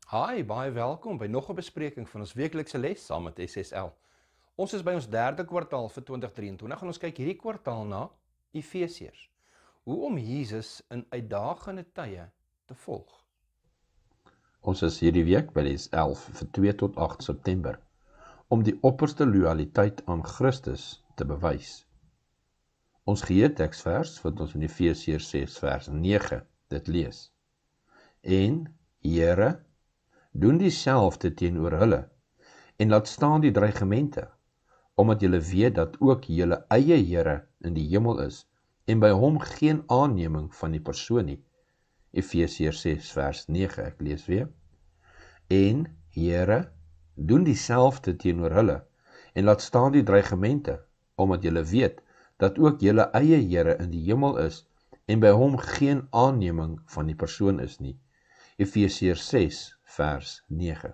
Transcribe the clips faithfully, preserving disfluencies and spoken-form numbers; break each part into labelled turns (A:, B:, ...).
A: Hi, baie welkom by nog 'n bespreking van ons weeklikse les saam met S S L. Ons is by ons derde kwartaal vir twintig drieëntwintig en ons kyk hierdie kwartaal na Efesiërs. Hoe om Jesus in uitdagende tye te volg.
B: Ons is hierdie week by les elf vir twee tot agt September om die opperste loyaliteit aan Christus te bewys. Ons geheerteksvers vind ons in Efesiërs ses vers nege dit lees. En Here, doen dieselfde teenoor hulle en laat staan die dreigemente, omdat julle weet dat ook julle eie Here in die hemel is en by hom geen aanneming van die persoon nie. Efesiërs ses vers nege, ek lees weer. En Here, doen dieselfde teenoor hulle en laat staan die dreigemente, omdat julle weet dat ook julle eie Here in die hemel is en by hom geen aanneming van die persoon is nie. Efesiërs ses vers nege.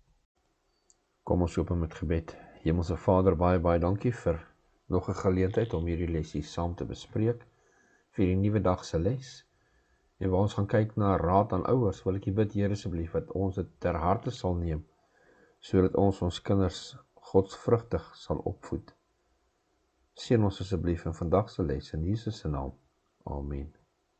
B: Kom ons open met gebed. Hemelse Vader, baie baie dankie vir nog 'n geleentheid om hierdie lesie saam te bespreek, vir die nuwe dag se les. En waar ons gaan kyk na raad aan ouers, wil ek U bid, Here, asseblief, dat ons dit ter harte sal neem, sodat ons ons kinders godsvrugtig sal opvoed. Seën ons asseblief in vandag se les in Jesus se naam. Amen.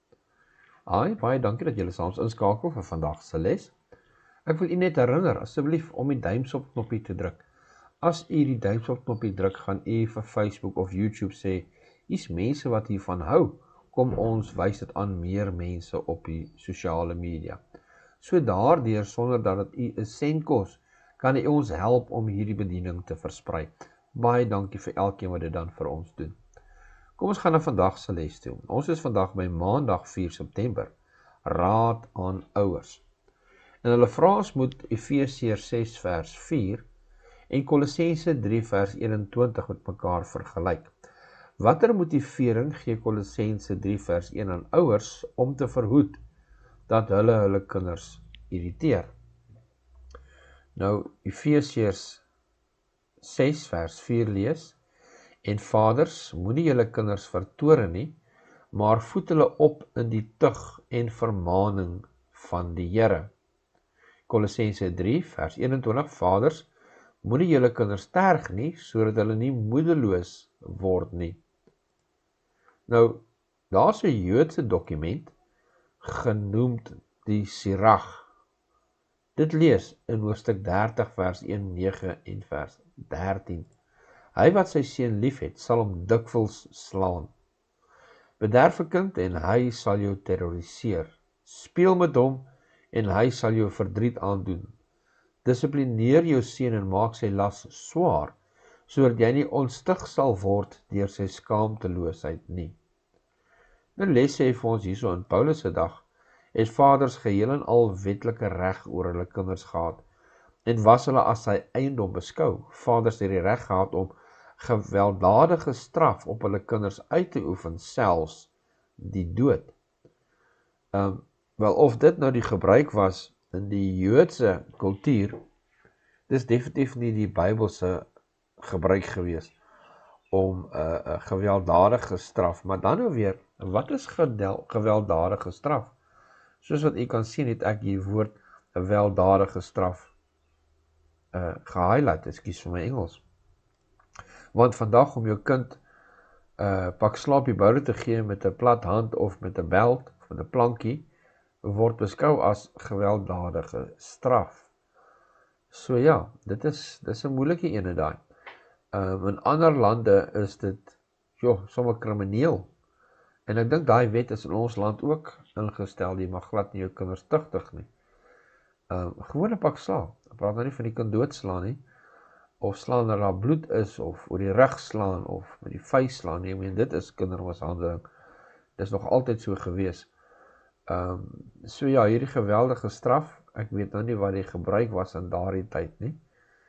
B: Ai, baie dankie dat julle saam inskakel vir vandag se les. Ek wil U net herinner, asseblief, om die duimsop knoppie te druk. As U die duimsop knoppie druk, gaan U vir Facebook of YouTube sê, hier's mense wat hiervan hou, kom ons wys dit aan meer mense op die sosiale media. So daardeur, sonder dat dit U 'n sent kos, kan U ons help om hierdie bediening te versprei. Baie dankie vir elkeen wat dit dan vir ons doen. Kom ons gaan na vandag se les toe. Ons is vandag by Maandag vier September, raad aan ouers. En hulle vra ons moet Efesiërs ses vers vier en Kolossense drie vers eenentwintig met mekaar vergelyk. Watter motivering gee Kolossense drie vers een aan ouers om te verhoed dat hulle hulle kinders irriteer? Nou, Efesiërs ses vers vier lees, en vaders, moenie julle kinders vertoorn nie, maar voed hulle op in die tug en vermaaning van die Here. Kolossense drie vers eenentwintig, vaders, moenie julle kinders terg nie, sodat hulle nie moedeloos word nie. Nou, daar's 'n Joodse dokument genoemd die Sirach. Dit lees in hoofstuk dertig vers een, nege en vers dertien. Hy wat sy seun liefhet, sal hom dikwels slaan. Bederf 'n kind en hy sal jou terroriseer. Speel met hom en hy sal jou verdriet aandoen. Dissiplineer jou seun en maak sy las swaar, sodat jy nie onstig sal word deur sy skaamteloosheid nie. Nou les sê vir ons hierso in Paulus se dag, het vaders geheel en al wetlike reg oor hulle kinders gehad, en was hulle as sy eiendom beskou. Vaders het die reg gehad om gewelddadige straf op hulle kinders uit te oefen, selfs die dood. Um, wel, of dit nou die gebruik was in die Joodse kultuur, dis definitief nie die Bybelse gebruik gewees om 'n uh, uh, gewelddadige straf, maar dan nou weer, wat is gewelddadige straf? Soos wat u kan sien, het ek die woord gewelddadige straf uh, gehighlight, ekskuus vir my Engels. Want vandag om jou kind uh, pak slaapie boude te gee met 'n plat hand of met 'n beld of met 'n plankie, word beskou as gewelddadige straf. So ja, dit is, dit is 'n moeilike ene daai. Um, in ander lande is dit, joh, sommer krimineel. En ek dink daai wet is in ons land ook ingestel, jy mag glad nie jou kinders tugtig nie. Um, gewoon 'n pak slaap, ek praat nou nie van die kind doodslaan nie, of slaan dat daar bloed is, of oor die rug slaan, of met die vuis slaan nie, en dit is kindermishandeling. Dit is nog altyd so gewees. Um, so ja, hierdie geweldige straf, ek weet nou nie wat die gebruik was in daardie tyd nie,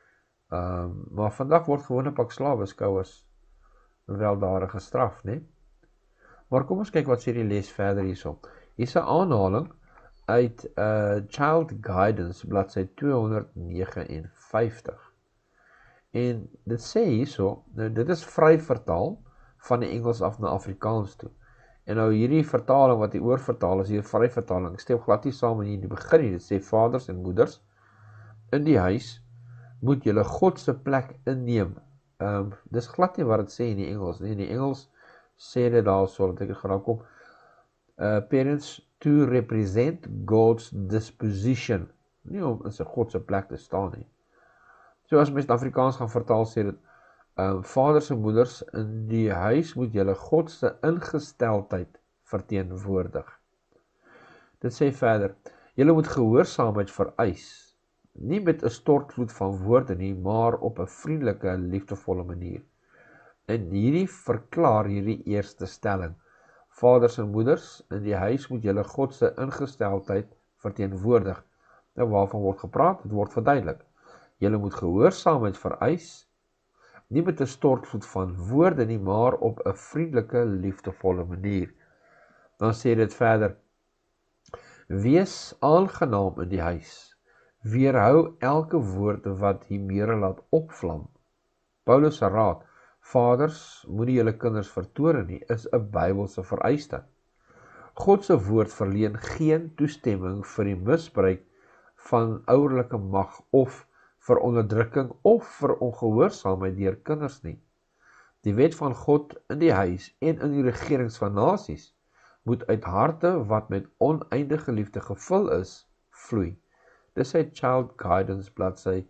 B: um, maar vandag word gewoon 'n pak slaap beskou as gewelddadige straf, nie? Maar kom ons kyk wat sê die les verder hierso. Hier is 'n aanhaling uit uh, Child Guidance, bladsy tweehonderdnegenenvyftig. En dit sê hierso, nou dit is vry vertaal van die Engels af na Afrikaans toe. En nou hierdie vertaling wat die oorvertaal is, hier vry vertaling, ek stem glad nie saam in die begin nie, dit sê vaders en moeders in die huis moet julle God se plek inneem. Um, dis glad nie wat het sê in die Engels nie. In die Engels sê dit daar so, dat ek het geraak op, uh, parents to represent God's disposition, nie om in sy God se plek te staan nie. So as mens in Afrikaans gaan vertaal, sê dit, um, vaders en moeders in die huis moet julle God se ingesteldheid verteenwoordig. Dit sê verder, julle moet gehoorsaamheid vereis, nie met 'n stortvloed van woorde nie, maar op 'n vriendelike, liefdevolle manier. En hierdie verklaar hierdie eerste stelling. Vaders en moeders in die huis moet julle God se ingesteldheid verteenwoordig. Nou waarvan word gepraat? Dit word verduidelik. Julle moet gehoorsaamheid vereis, nie met 'n stortvloed van woorde nie, maar op 'n vriendelike, liefdevolle manier. Dan sê dit verder, wees aangenaam in die huis, weerhou elke woord wat hiermee laat opvlam. Paulus se raad, vaders, moenie julle kinders vertoorn nie, is 'n Bybelse vereiste. God se woord verleen geen toestemming vir die misbruik van ouerlike mag of vir onderdrukking of vir ongehoorsaamheid deur kinders nie. Die wet van God in die huis en in die regerings van nasies moet uit harte wat met oneindige liefde gevul is, vloei. Dis sy Child Guidance bladsy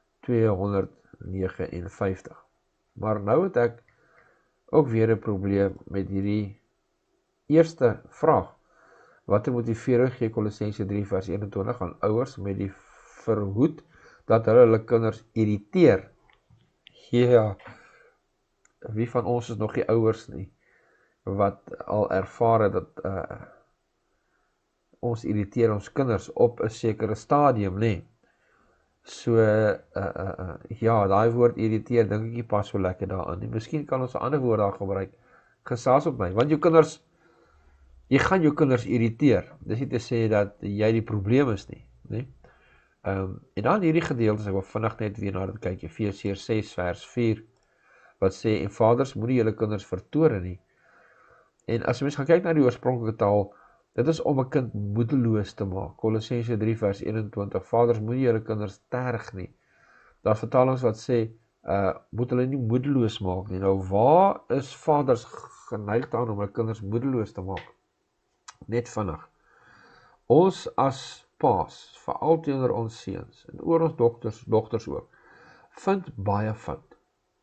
B: tweehonderdnegenenvyftig. Maar nou het ek ook weer 'n probleem met hierdie eerste vraag. Wat 'n motivering gee Kolossense drie vers eenentwintig aan ouers met die verhoed dat hulle hulle kinders irriteer? Ja, wie van ons is nog nie ouers nie, wat al ervaar het dat uh, ons irriteer ons kinders op 'n sekere stadium, nê? So, uh, uh, uh, ja, daai woord irriteer, dink ek nie pas so lekker daaraan nie. Miskien kan ons 'n ander woord daar gebruik, gesaas op my, want jou kinders, jy gaan jou kinders irriteer. Dis nie te sê dat jy die probleem is nie, nê? Um, en dan hierdie gedeeltes, ek wil vinnig net weer na dit kyk, Efesiërs ses vers vier, wat sê, en vaders, moenie julle kinders vertoorn nie. En as mens gaan kyk na die oorspronklike taal, dit is om 'n kind moedeloos te maak. Kolossense drie vers eenentwintig, vaders, moenie julle kinders terg nie. Daar's vertalings wat sê, uh, moet hulle nie moedeloos maak nie. Nou, waar is vaders geneig daaraan om hulle kinders moedeloos te maak? Net vinnig. Ons as paas, veral teenoor ons seuns, en oor ons dokters, dogters ook, vind baie fout.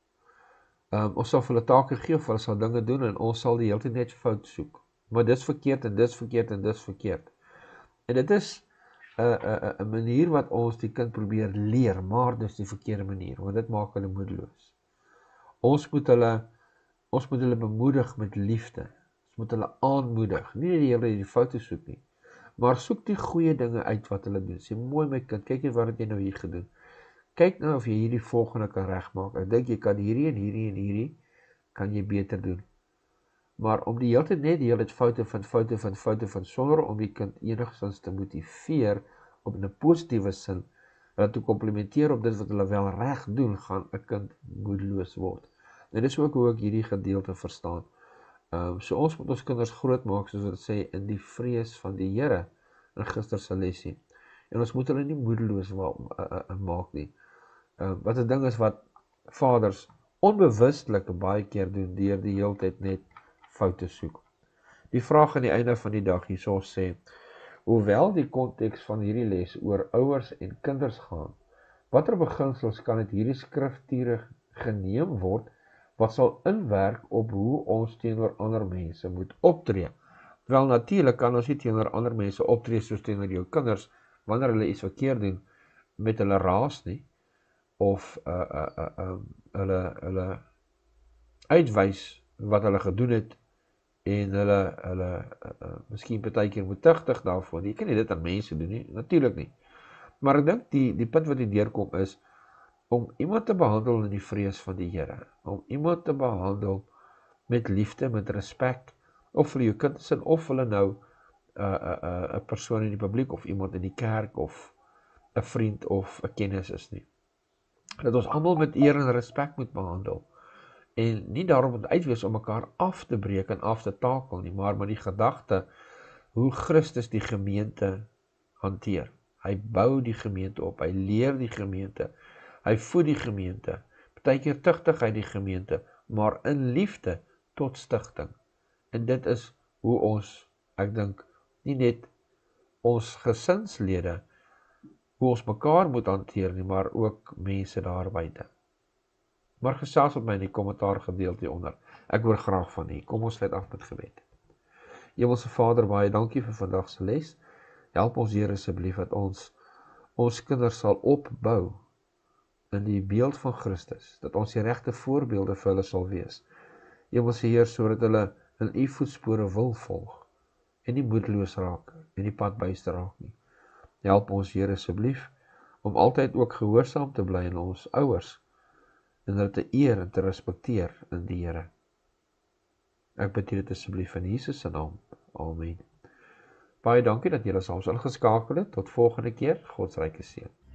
B: Um, ons sal vir hulle take gee, of hulle sal dinge doen, en ons sal die hele tyd net fout soek. Maar dis verkeerd, en dis verkeerd, en dis verkeerd. En dit is een manier wat ons die kind probeer leer, maar dis die verkeerde manier, want dit maak hulle moedeloos. Ons moet hulle, ons moet hulle bemoedig met liefde. Ons moet hulle aanmoedig, nie die hele die foute soek nie, maar soek die goeie dinge uit wat hulle doen. Sê, mooi my kind, kyk jy wat het jy nou hier gedoen. Kyk nou of jy hierdie volgende kan regmaak. Ek dink jy kan hierdie en hierdie en hierdie, kan jy beter doen. Maar om die hele tyd net die hele tyd foute van foute van foute van, sonder om die kind enigstens te motiveer, op 'n positiewe sin, hulle te komplimenteer op dit wat hulle wel reg doen, gaan 'n kind moedeloos word. En dis ook hoe ek hierdie gedeelte verstaan. Um, so ons moet ons kinders groot maak, soos wat sê, in die vrees van die Here, in gister se lesie. En ons moet hulle nie moedeloos wa- uh, uh, maak nie. Uh, wat 'n ding is wat vaders onbewustelik baie keer doen, deur die hele tyd net foute soek. Die vraag aan die einde van die dag hierso sê, hoewel die konteks van hierdie les oor ouers en kinders gaan, watter beginsels kan uit hierdie skrifture geneem word, wat sal inwerk op hoe ons teenoor ander mense moet optree? Wel, natuurlik kan ons nie teenoor ander mense optree soos teenoor jou kinders, wanneer hulle iets verkeerd doen, met hulle raas nie, of uh, uh, uh, uh, hulle, hulle uitwys wat hulle gedoen het, en hulle, hulle uh, uh, miskien partykeer moet tugtig daarvoor. Jy kan nie dit aan mense doen nie, natuurlijk nie. Maar ek dink die, die punt wat die deurkom is, om iemand te behandel in die vrees van die Here, om iemand te behandel met liefde, met respek, of vir jou kind sin, of hulle nou 'n uh, uh, uh, persoon in die publiek, of iemand in die kerk, of 'n vriend, of 'n kennis is nie. Dat ons almal met eer en respek moet behandel, en nie daarom moet uitwees om mekaar af te breek en af te takel nie, maar met die gedagte, hoe Christus die gemeente hanteer. Hy bou die gemeente op, hy leer die gemeente, hy voed die gemeente, partykeer tugtig hy die gemeente, maar in liefde tot stigting. En dit is hoe ons, ek dink, nie net ons gesinslede, hoe ons mekaar moet hanteer nie, maar ook mense daar buite. Maar gesels met my in die kommentaar gedeelte hieronder. Ek hoor graag van u. Kom ons sluit af met gebed. Hemelse Vader, baie dankie vir vandag se les. Help ons Here asseblief dat ons ons kinders sal opbou in die beeld van Christus, dat ons die regte voorbeelde vir hulle sal wees. Hemelse Heer, sodat hulle in u voetspore wil volg en nie moedeloos raak en die pad byster raak nie. Help ons Here asseblief om altyd ook gehoorsaam te bly aan ons ouers en hulle te eer en te respekteer in die Here. Ek bid dit asseblief in Jesus se naam. Amen. Baie dankie dat julle saam ingeskakel het. Tot volgende keer. God se ryke seën.